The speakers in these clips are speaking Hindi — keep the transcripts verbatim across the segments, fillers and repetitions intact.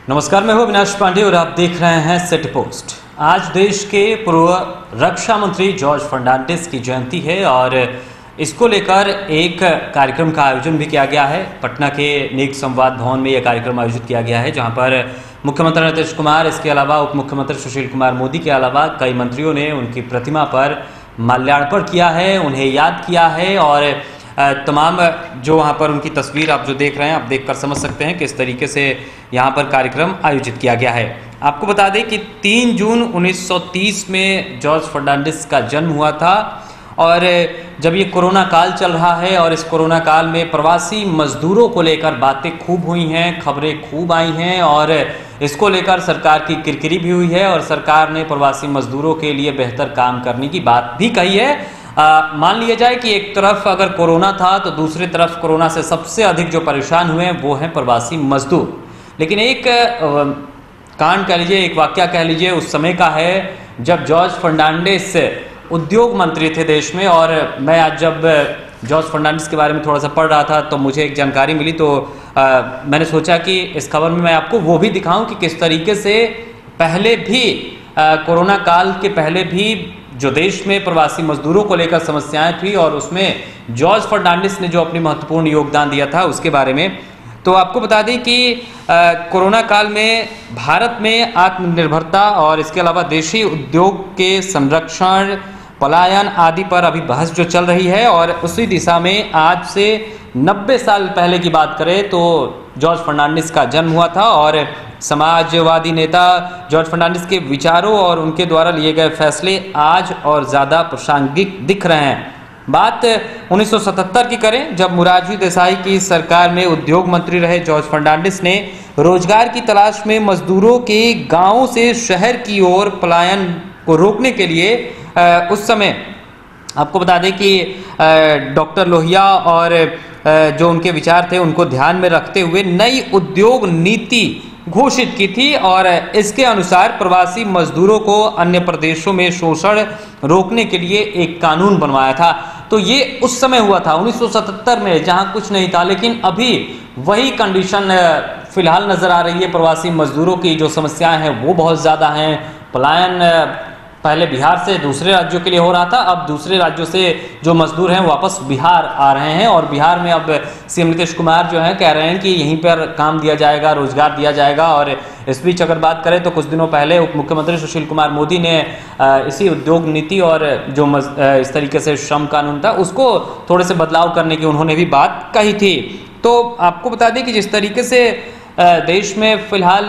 नमस्कार, मैं हूं अविनाश पांडे और आप देख रहे हैं सिटी पोस्ट। आज देश के पूर्व रक्षा मंत्री जॉर्ज फर्नांडिस की जयंती है और इसको लेकर एक कार्यक्रम का आयोजन भी किया गया है। पटना के नेक संवाद भवन में यह कार्यक्रम आयोजित किया गया है, जहां पर मुख्यमंत्री नीतीश कुमार, इसके अलावा उप मुख्यमंत्री सुशील कुमार मोदी के अलावा कई मंत्रियों ने उनकी प्रतिमा पर माल्यार्पण किया है, उन्हें याद किया है और तमाम जो वहाँ पर उनकी तस्वीर आप जो देख रहे हैं, आप देखकर समझ सकते हैं किस तरीके से यहाँ पर कार्यक्रम आयोजित किया गया है। आपको बता दें कि तीन जून उन्नीस सौ तीस में जॉर्ज फर्नांडिस का जन्म हुआ था और जब ये कोरोना काल चल रहा है और इस कोरोना काल में प्रवासी मजदूरों को लेकर बातें खूब हुई हैं, खबरें खूब आई हैं और इसको लेकर सरकार की किरकिरी भी हुई है और सरकार ने प्रवासी मजदूरों के लिए बेहतर काम करने की बात भी कही है। आ, मान लिया जाए कि एक तरफ अगर कोरोना था तो दूसरी तरफ कोरोना से सबसे अधिक जो परेशान हुए हैं वो हैं प्रवासी मजदूर। लेकिन एक कांड कह लीजिए, एक वाकया कह लीजिए उस समय का है जब जॉर्ज फर्नांडिस उद्योग मंत्री थे देश में। और मैं आज जब जॉर्ज फर्नांडिस के बारे में थोड़ा सा पढ़ रहा था तो मुझे एक जानकारी मिली, तो आ, मैंने सोचा कि इस खबर में मैं आपको वो भी दिखाऊं कि किस तरीके से पहले भी आ, कोरोना काल के पहले भी जो देश में प्रवासी मजदूरों को लेकर समस्याएं थी और उसमें जॉर्ज फर्नांडिस ने जो अपनी महत्वपूर्ण योगदान दिया था उसके बारे में। तो आपको बता दें कि कोरोना काल में भारत में आत्मनिर्भरता और इसके अलावा देशी उद्योग के संरक्षण, पलायन आदि पर अभी बहस जो चल रही है और उसी दिशा में आज से नब्बे साल पहले की बात करें तो जॉर्ज फर्नांडिस का जन्म हुआ था और समाजवादी नेता जॉर्ज फर्नांडिस के विचारों और उनके द्वारा लिए गए फैसले आज और ज़्यादा प्रासंगिक दिख रहे हैं। बात उन्नीस सौ सतहत्तर की करें, जब मोरारजी देसाई की सरकार में उद्योग मंत्री रहे जॉर्ज फर्नांडिस ने रोजगार की तलाश में मजदूरों के गांवों से शहर की ओर पलायन को रोकने के लिए उस समय आपको बता दें कि डॉक्टर लोहिया और जो उनके विचार थे उनको ध्यान में रखते हुए नई उद्योग नीति घोषित की थी और इसके अनुसार प्रवासी मजदूरों को अन्य प्रदेशों में शोषण रोकने के लिए एक कानून बनवाया था। तो ये उस समय हुआ था उन्नीस सौ सतहत्तर में, जहां कुछ नहीं था। लेकिन अभी वही कंडीशन फिलहाल नजर आ रही है। प्रवासी मजदूरों की जो समस्याएं हैं वो बहुत ज़्यादा हैं। पलायन पहले बिहार से दूसरे राज्यों के लिए हो रहा था, अब दूसरे राज्यों से जो मजदूर हैं वापस बिहार आ रहे हैं और बिहार में अब सीएम नीतीश कुमार जो हैं कह रहे हैं कि यहीं पर काम दिया जाएगा, रोजगार दिया जाएगा। और इस बीच अगर बात करें तो कुछ दिनों पहले उप मुख्यमंत्री सुशील कुमार मोदी ने इसी उद्योग नीति और जो इस तरीके से श्रम कानून था उसको थोड़े से बदलाव करने की उन्होंने भी बात कही थी। तो आपको बता दें कि जिस तरीके से देश में फिलहाल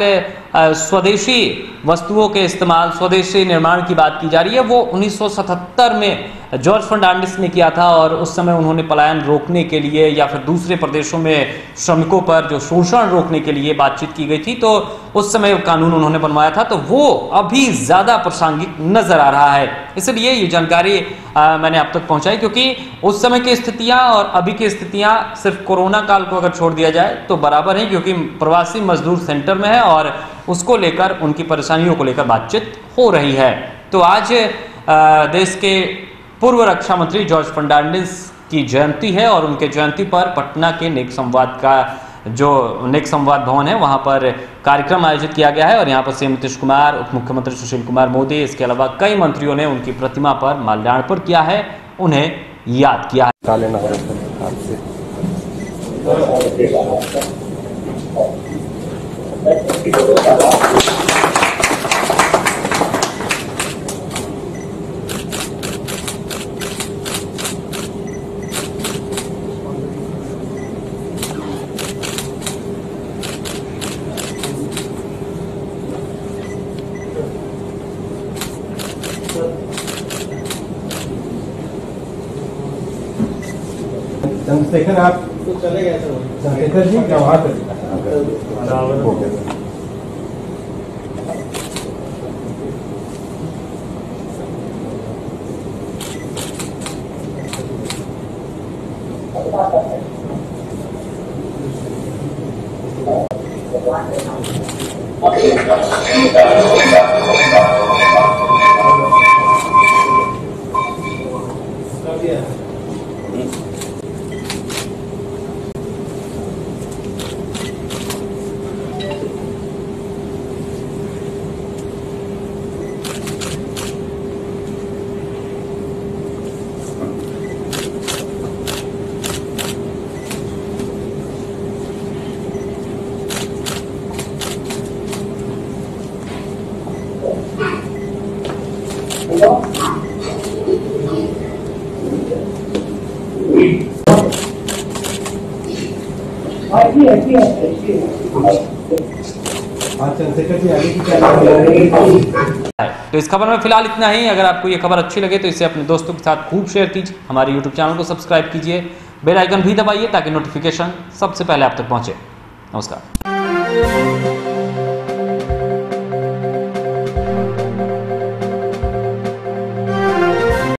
स्वदेशी वस्तुओं के इस्तेमाल, स्वदेशी निर्माण की बात की जा रही है, वो उन्नीस सौ सतहत्तर में जॉर्ज फर्नांडिस ने किया था और उस समय उन्होंने पलायन रोकने के लिए या फिर दूसरे प्रदेशों में श्रमिकों पर जो शोषण रोकने के लिए बातचीत की गई थी, तो उस समय कानून उन्होंने बनवाया था। तो वो अभी ज़्यादा प्रासंगिक नजर आ रहा है, इसलिए ये जानकारी आ, मैंने आप तक पहुंचाई, क्योंकि उस समय की स्थितियां और अभी की स्थितियां सिर्फ कोरोना काल को अगर छोड़ दिया जाए तो बराबर है, क्योंकि प्रवासी मजदूर सेंटर में है और उसको लेकर, उनकी परेशानियों को लेकर बातचीत हो रही है। तो आज आ, देश के पूर्व रक्षा मंत्री जॉर्ज फर्नांडिस की जयंती है और उनके जयंती पर पटना के नेक संवाद का जो नेक संवाद भवन है वहां पर कार्यक्रम आयोजित किया गया है और यहां पर सीएम नीतीश कुमार, उप मुख्यमंत्री सुशील कुमार मोदी, इसके अलावा कई मंत्रियों ने उनकी प्रतिमा पर माल्यार्पण किया है, उन्हें याद किया है। चंद्रशेखर आप तो चले गए थे, चंद्रशेखर जी जवाहर हो गया। हाँ चंद्रशेखर जी आगे की क्या? तो इस खबर में फिलहाल इतना ही। अगर आपको ये खबर अच्छी लगे तो इसे अपने दोस्तों के साथ खूब शेयर कीजिए। हमारे यूट्यूब चैनल को सब्सक्राइब कीजिए, बेल आइकन भी दबाइए ताकि नोटिफिकेशन सबसे पहले आप तक पहुंचे। नमस्कार।